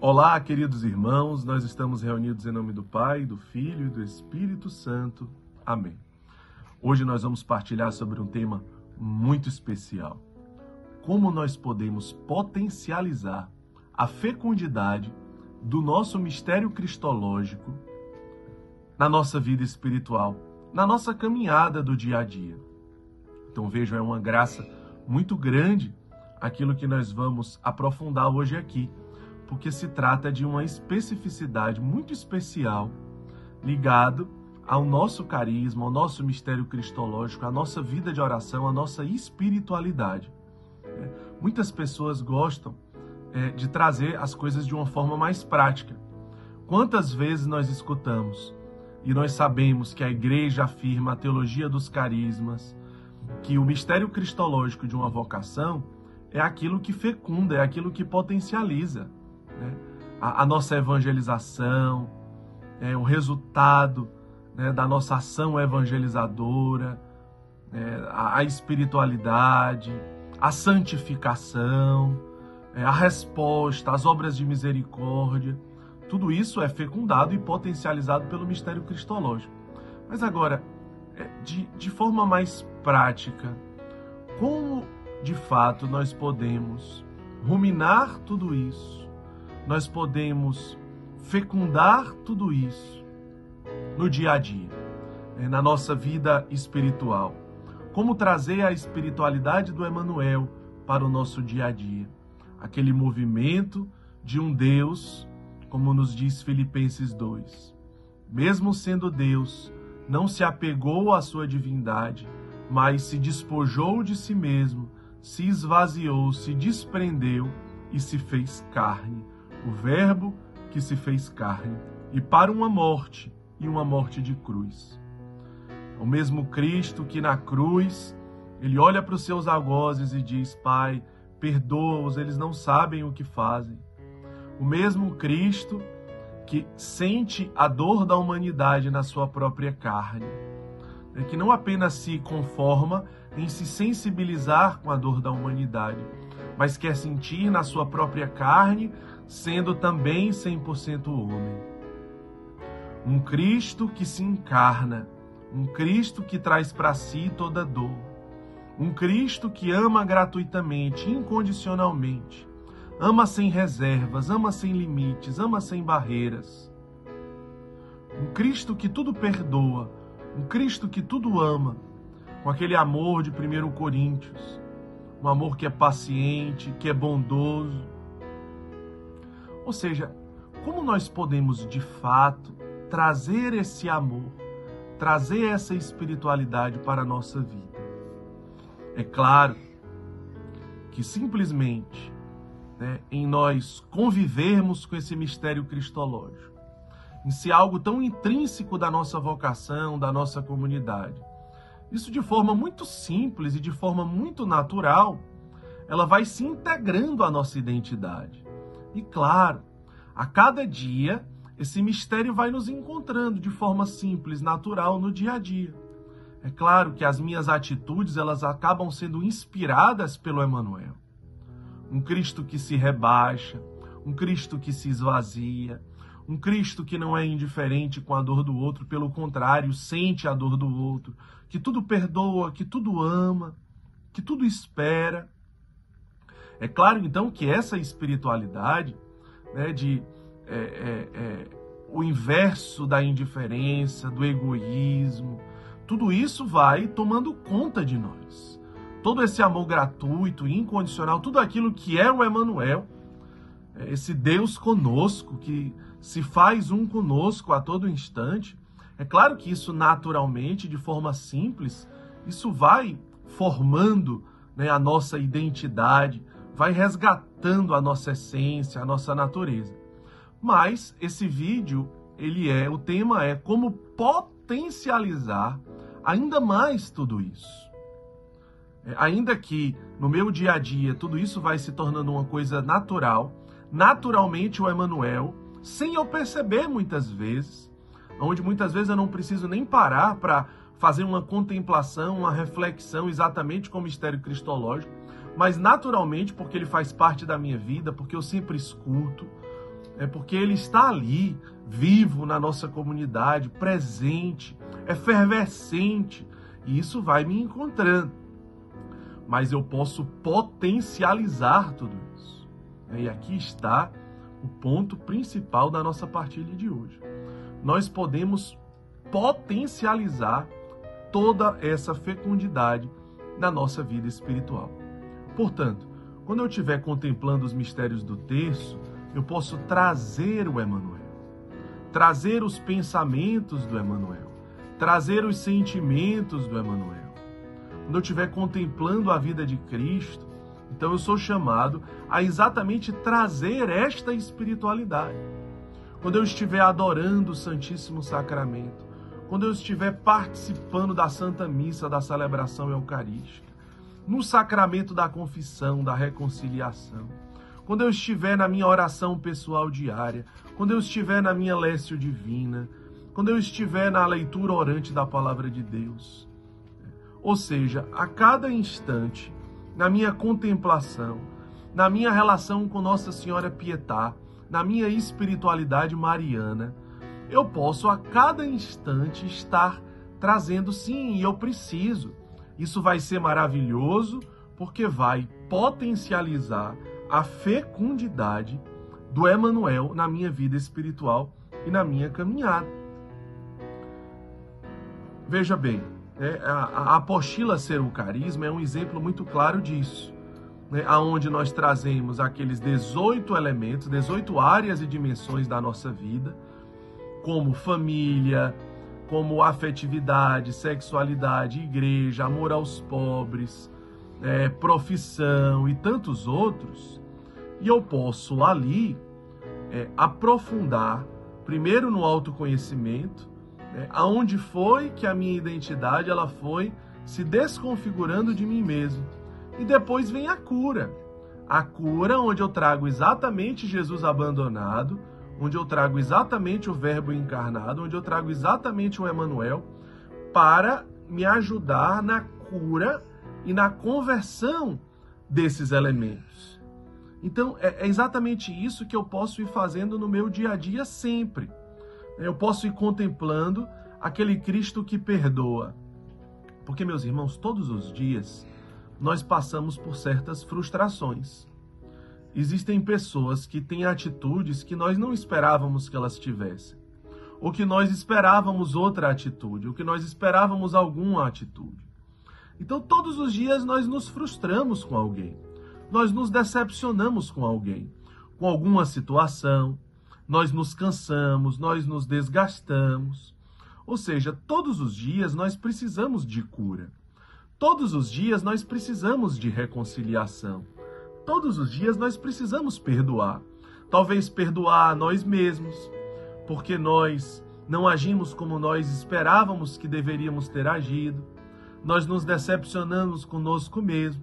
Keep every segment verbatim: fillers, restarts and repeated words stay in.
Olá, queridos irmãos, nós estamos reunidos em nome do Pai, do Filho e do Espírito Santo. Amém. Hoje nós vamos partilhar sobre um tema muito especial. Como nós podemos potencializar a fecundidade do nosso mistério cristológico na nossa vida espiritual, na nossa caminhada do dia a dia. Então vejam, é uma graça muito grande aquilo que nós vamos aprofundar hoje aqui, porque se trata de uma especificidade muito especial ligado ao nosso carisma, ao nosso mistério cristológico, à nossa vida de oração, à nossa espiritualidade. Muitas pessoas gostam é, de trazer as coisas de uma forma mais prática. Quantas vezes nós escutamos e nós sabemos que a igreja afirma a teologia dos carismas, que o mistério cristológico de uma vocação é aquilo que fecunda, é aquilo que potencializa, né? a, a nossa evangelização, é, o resultado, né, da nossa ação evangelizadora, é, a, a espiritualidade, a santificação, é, a resposta, as obras de misericórdia. Tudo isso é fecundado e potencializado pelo mistério cristológico. Mas agora, de, de forma mais prática, como de fato nós podemos ruminar tudo isso, nós podemos fecundar tudo isso no dia a dia, na nossa vida espiritual? Como trazer a espiritualidade do Emmanuel para o nosso dia a dia? Aquele movimento de um Deus, como nos diz Filipenses dois. Mesmo sendo Deus, não se apegou à sua divindade, mas se despojou de si mesmo, se esvaziou, se desprendeu e se fez carne. O Verbo que se fez carne, e para uma morte, e uma morte de cruz. O mesmo Cristo que na cruz, ele olha para os seus algozes e diz: Pai, perdoa-os, eles não sabem o que fazem. O mesmo Cristo que sente a dor da humanidade na sua própria carne, que não apenas se conforma em se sensibilizar com a dor da humanidade, mas quer sentir na sua própria carne, sendo também cem por cento homem. Um Cristo que se encarna, um Cristo que traz para si toda dor, um Cristo que ama gratuitamente, incondicionalmente, ama sem reservas, ama sem limites, ama sem barreiras. Um Cristo que tudo perdoa, um Cristo que tudo ama, com aquele amor de primeiro Coríntios, um amor que é paciente, que é bondoso. Ou seja, como nós podemos de fato trazer esse amor, trazer essa espiritualidade para a nossa vida? É claro que simplesmente, né, em nós convivermos com esse mistério cristológico, em ser algo tão intrínseco da nossa vocação, da nossa comunidade, isso de forma muito simples e de forma muito natural, ela vai se integrando à nossa identidade. E claro, a cada dia, esse mistério vai nos encontrando de forma simples, natural, no dia a dia. É claro que as minhas atitudes, elas acabam sendo inspiradas pelo Emmanuel. Um Cristo que se rebaixa, um Cristo que se esvazia, um Cristo que não é indiferente com a dor do outro, pelo contrário, sente a dor do outro, que tudo perdoa, que tudo ama, que tudo espera. É claro, então, que essa espiritualidade, né, de é, é, é, o inverso da indiferença, do egoísmo, tudo isso vai tomando conta de nós. Todo esse amor gratuito, incondicional, tudo aquilo que é o Emmanuel, esse Deus conosco, que se faz um conosco a todo instante. É claro que isso naturalmente, de forma simples, isso vai formando, né, a nossa identidade, vai resgatando a nossa essência, a nossa natureza. Mas esse vídeo, ele é, o tema é como potencializar ainda mais tudo isso. É, ainda que no meu dia a dia tudo isso vai se tornando uma coisa natural, naturalmente o Emmanuel, sem eu perceber muitas vezes, onde muitas vezes eu não preciso nem parar para fazer uma contemplação, uma reflexão exatamente com o mistério cristológico, mas naturalmente, porque ele faz parte da minha vida, porque eu sempre escuto, é porque ele está ali, vivo na nossa comunidade, presente, efervescente, e isso vai me encontrando. Mas eu posso potencializar tudo isso. E aqui está o ponto principal da nossa partilha de hoje. Nós podemos potencializar toda essa fecundidade na nossa vida espiritual. Portanto, quando eu estiver contemplando os mistérios do terço, eu posso trazer o Emmanuel, trazer os pensamentos do Emmanuel, trazer os sentimentos do Emmanuel. Quando eu estiver contemplando a vida de Cristo, então eu sou chamado a exatamente trazer esta espiritualidade. Quando eu estiver adorando o Santíssimo Sacramento, quando eu estiver participando da Santa Missa, da celebração eucarística, no sacramento da confissão, da reconciliação, quando eu estiver na minha oração pessoal diária, quando eu estiver na minha lécio divina, quando eu estiver na leitura orante da Palavra de Deus. Ou seja, a cada instante, na minha contemplação, na minha relação com Nossa Senhora Pietá, na minha espiritualidade mariana, eu posso a cada instante estar trazendo, sim, e eu preciso. Isso vai ser maravilhoso porque vai potencializar a fecundidade do Emmanuel na minha vida espiritual e na minha caminhada. Veja bem, né, a, a apostila Ser o Carisma é um exemplo muito claro disso, né, onde nós trazemos aqueles dezoito elementos, dezoito áreas e dimensões da nossa vida, como família, como afetividade, sexualidade, igreja, amor aos pobres, é, profissão e tantos outros. E eu posso ali é, aprofundar, primeiro no autoconhecimento, né, aonde foi que a minha identidade ela foi se desconfigurando de mim mesmo. E depois vem a cura. A cura onde eu trago exatamente Jesus abandonado, onde eu trago exatamente o Verbo encarnado, onde eu trago exatamente o Emmanuel para me ajudar na cura e na conversão desses elementos. Então, é exatamente isso que eu posso ir fazendo no meu dia a dia sempre. Eu posso ir contemplando aquele Cristo que perdoa. Porque, meus irmãos, todos os dias nós passamos por certas frustrações. Existem pessoas que têm atitudes que nós não esperávamos que elas tivessem, ou que nós esperávamos outra atitude, ou que nós esperávamos alguma atitude. Então, todos os dias nós nos frustramos com alguém, nós nos decepcionamos com alguém, com alguma situação, nós nos cansamos, nós nos desgastamos. Ou seja, todos os dias nós precisamos de cura, todos os dias nós precisamos de reconciliação. Todos os dias nós precisamos perdoar. Talvez perdoar a nós mesmos, porque nós não agimos como nós esperávamos que deveríamos ter agido. Nós nos decepcionamos conosco mesmo.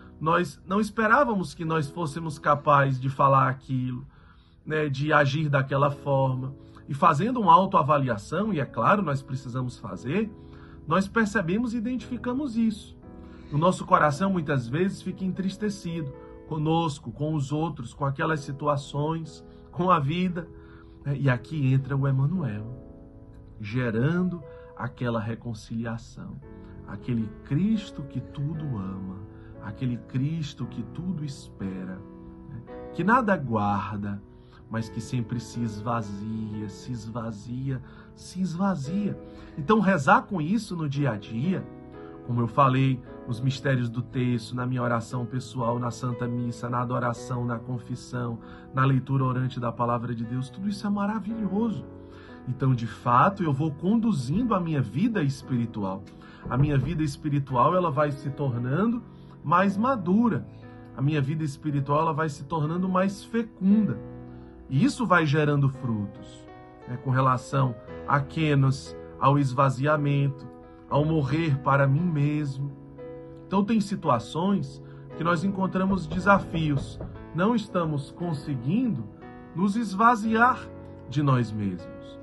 Nós não esperávamos que nós fôssemos capazes de falar aquilo, né, de agir daquela forma. E fazendo uma autoavaliação, e é claro, nós precisamos fazer, nós percebemos e identificamos isso. O nosso coração muitas vezes fica entristecido conosco, com os outros, com aquelas situações, com a vida. E aqui entra o Emmanuel, gerando aquela reconciliação, aquele Cristo que tudo ama, aquele Cristo que tudo espera, que nada guarda, mas que sempre se esvazia, se esvazia, se esvazia. Então, rezar com isso no dia a dia, como eu falei, nos mistérios do terço, na minha oração pessoal, na Santa Missa, na adoração, na confissão, na leitura orante da Palavra de Deus, tudo isso é maravilhoso. Então, de fato, eu vou conduzindo a minha vida espiritual. A minha vida espiritual ela vai se tornando mais madura. A minha vida espiritual ela vai se tornando mais fecunda. E isso vai gerando frutos, né, com relação a Kenos, ao esvaziamento, ao morrer para mim mesmo. Então tem situações que nós encontramos desafios, não estamos conseguindo nos esvaziar de nós mesmos.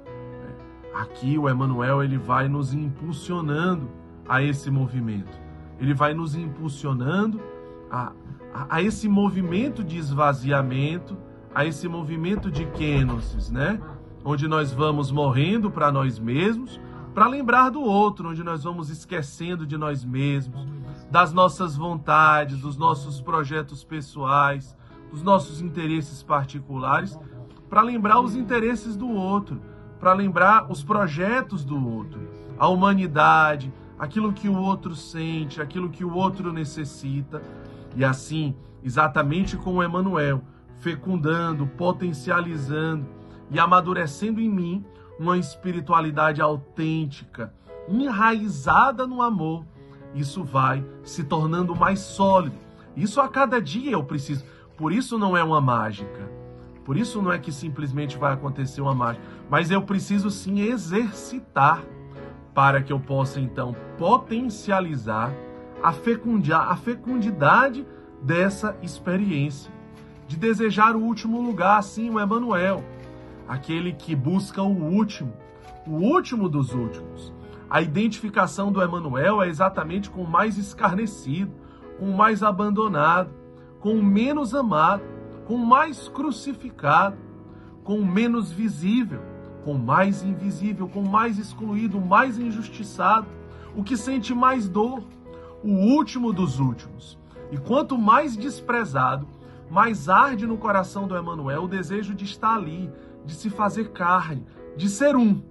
Aqui o Emmanuel ele vai nos impulsionando a esse movimento, ele vai nos impulsionando a, a, a esse movimento de esvaziamento, a esse movimento de kênosis, né? Onde nós vamos morrendo para nós mesmos, para lembrar do outro, onde nós vamos esquecendo de nós mesmos, das nossas vontades, dos nossos projetos pessoais, dos nossos interesses particulares, para lembrar os interesses do outro, para lembrar os projetos do outro, a humanidade, aquilo que o outro sente, aquilo que o outro necessita. E assim, exatamente como Emmanuel, fecundando, potencializando e amadurecendo em mim uma espiritualidade autêntica, enraizada no amor, isso vai se tornando mais sólido. Isso a cada dia eu preciso. Por isso não é uma mágica. Por isso não é que simplesmente vai acontecer uma mágica. Mas eu preciso sim exercitar para que eu possa então potencializar a fecundidade, a fecundidade dessa experiência. De desejar o último lugar, sim, o Emmanuel. Aquele que busca o último, o último dos últimos. A identificação do Emmanuel é exatamente com o mais escarnecido, com o mais abandonado, com o menos amado, com o mais crucificado, com o menos visível, com o mais invisível, com o mais excluído, o mais injustiçado, o que sente mais dor, o último dos últimos. E quanto mais desprezado, mais arde no coração do Emmanuel o desejo de estar ali, de se fazer carne, de ser um.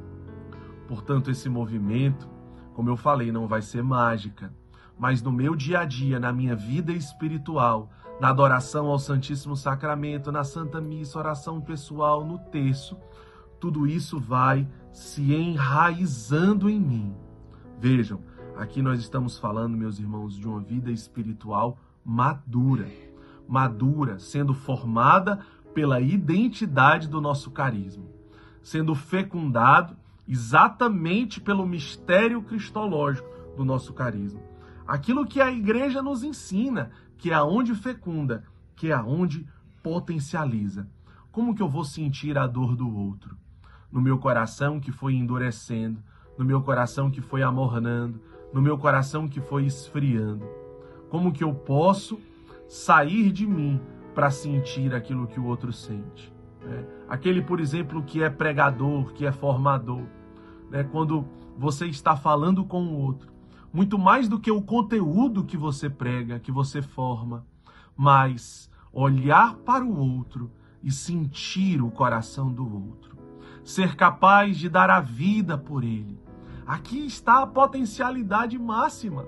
Portanto, esse movimento, como eu falei, não vai ser mágica, mas no meu dia a dia, na minha vida espiritual, na adoração ao Santíssimo Sacramento, na Santa Missa, oração pessoal, no terço, tudo isso vai se enraizando em mim. Vejam, aqui nós estamos falando, meus irmãos, de uma vida espiritual madura. Madura, sendo formada pela identidade do nosso carisma, sendo fecundado exatamente pelo mistério cristológico do nosso carisma. Aquilo que a igreja nos ensina, que é aonde fecunda, que é aonde potencializa. Como que eu vou sentir a dor do outro? No meu coração que foi endurecendo, no meu coração que foi amornando, no meu coração que foi esfriando. Como que eu posso sair de mim para sentir aquilo que o outro sente? Né? Aquele, por exemplo, que é pregador, que é formador, né? Quando você está falando com o outro, muito mais do que o conteúdo que você prega, que você forma, mas olhar para o outro e sentir o coração do outro, ser capaz de dar a vida por ele. Aqui está a potencialidade máxima,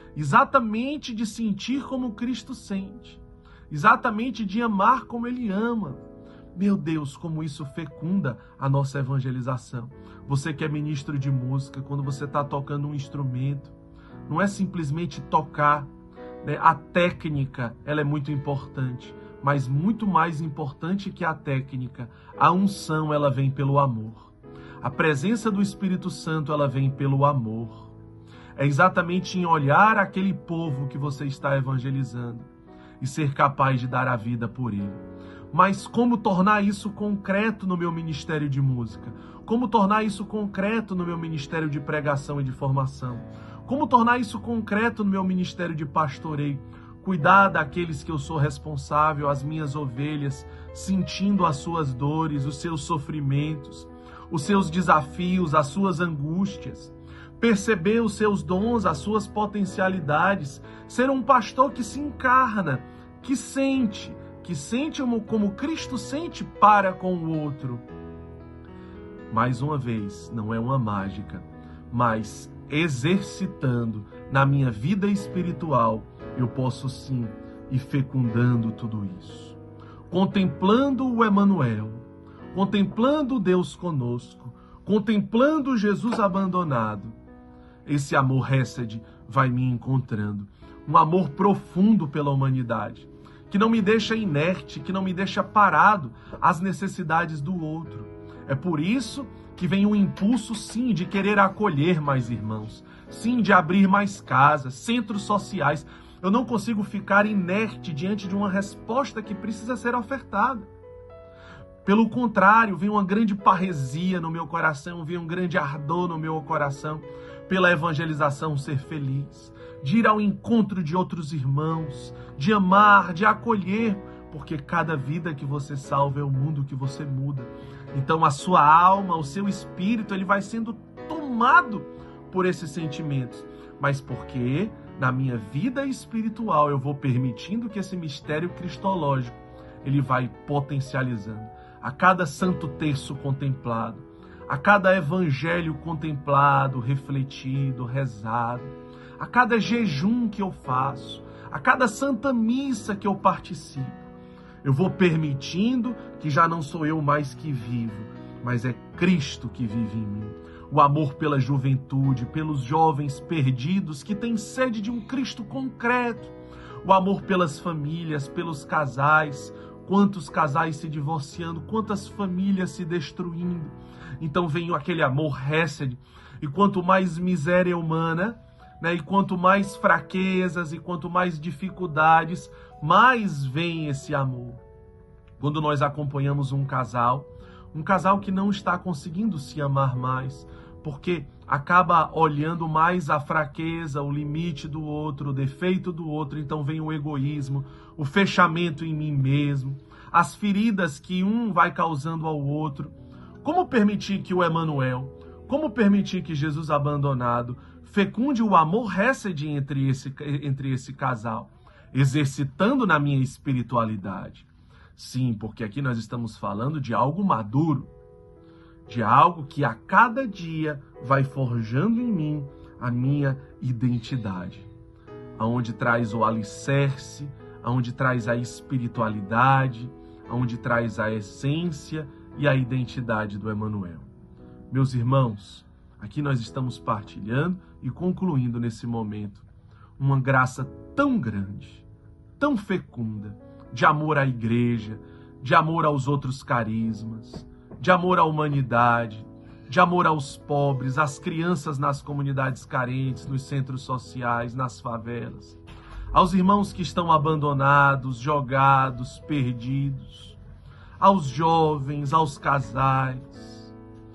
exatamente de sentir como Cristo sente, exatamente de amar como ele ama. Meu Deus, como isso fecunda a nossa evangelização. Você que é ministro de música, quando você está tocando um instrumento, não é simplesmente tocar, né? A técnica, ela é muito importante, mas muito mais importante que a técnica, a unção, ela vem pelo amor. A presença do Espírito Santo, ela vem pelo amor. É exatamente em olhar aquele povo que você está evangelizando e ser capaz de dar a vida por ele. Mas como tornar isso concreto no meu ministério de música? Como tornar isso concreto no meu ministério de pregação e de formação? Como tornar isso concreto no meu ministério de pastoreio? Cuidar daqueles que eu sou responsável, as minhas ovelhas, sentindo as suas dores, os seus sofrimentos, os seus desafios, as suas angústias. Perceber os seus dons, as suas potencialidades. Ser um pastor que se encarna, que sente, que sente como Cristo sente para com o outro. Mais uma vez, não é uma mágica, mas exercitando na minha vida espiritual, eu posso sim ir fecundando tudo isso. Contemplando o Emmanuel, contemplando Deus conosco, contemplando Jesus abandonado, esse amor Hesed vai me encontrando. Um amor profundo pela humanidade, que não me deixa inerte, que não me deixa parado às necessidades do outro. É por isso que vem o impulso, sim, de querer acolher mais irmãos, sim, de abrir mais casas, centros sociais. Eu não consigo ficar inerte diante de uma resposta que precisa ser ofertada. Pelo contrário, vem uma grande parresia no meu coração, vem um grande ardor no meu coração pela evangelização ser feliz, de ir ao encontro de outros irmãos, de amar, de acolher, porque cada vida que você salva é o mundo que você muda. Então a sua alma, o seu espírito, ele vai sendo tomado por esses sentimentos. Mas porque na minha vida espiritual eu vou permitindo que esse mistério cristológico ele vai potencializando. A cada santo terço contemplado, a cada evangelho contemplado, refletido, rezado, a cada jejum que eu faço, a cada santa missa que eu participo, eu vou permitindo que já não sou eu mais que vivo, mas é Cristo que vive em mim. O amor pela juventude, pelos jovens perdidos que têm sede de um Cristo concreto. O amor pelas famílias, pelos casais. Quantos casais se divorciando, quantas famílias se destruindo. Então vem aquele amor Hesed. E quanto mais miséria humana, né, e quanto mais fraquezas e quanto mais dificuldades, mais vem esse amor. Quando nós acompanhamos um casal, um casal que não está conseguindo se amar mais, porque acaba olhando mais a fraqueza, o limite do outro, o defeito do outro, então vem o egoísmo, o fechamento em mim mesmo, as feridas que um vai causando ao outro. Como permitir que o Emmanuel, como permitir que Jesus abandonado fecunde o amor Hesed entre esse, entre esse casal, exercitando na minha espiritualidade? Sim, porque aqui nós estamos falando de algo maduro, de algo que a cada dia vai forjando em mim a minha identidade, aonde traz o alicerce, aonde traz a espiritualidade, aonde traz a essência e a identidade do Emmanuel. Meus irmãos, aqui nós estamos partilhando e concluindo nesse momento uma graça tão grande, tão fecunda, de amor à igreja, de amor aos outros carismas, de amor à humanidade, de amor aos pobres, às crianças nas comunidades carentes, nos centros sociais, nas favelas, aos irmãos que estão abandonados, jogados, perdidos, aos jovens, aos casais.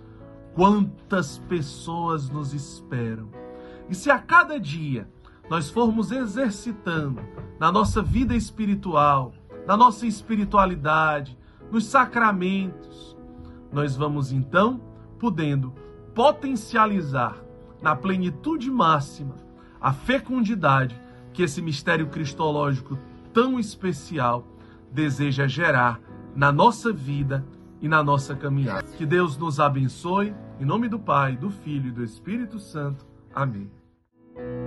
Quantas pessoas nos esperam? E se a cada dia nós formos exercitando na nossa vida espiritual, na nossa espiritualidade, nos sacramentos, nós vamos então podendo potencializar na plenitude máxima a fecundidade que esse mistério cristológico tão especial deseja gerar na nossa vida e na nossa caminhada. Que Deus nos abençoe, em nome do Pai, do Filho e do Espírito Santo. Amém.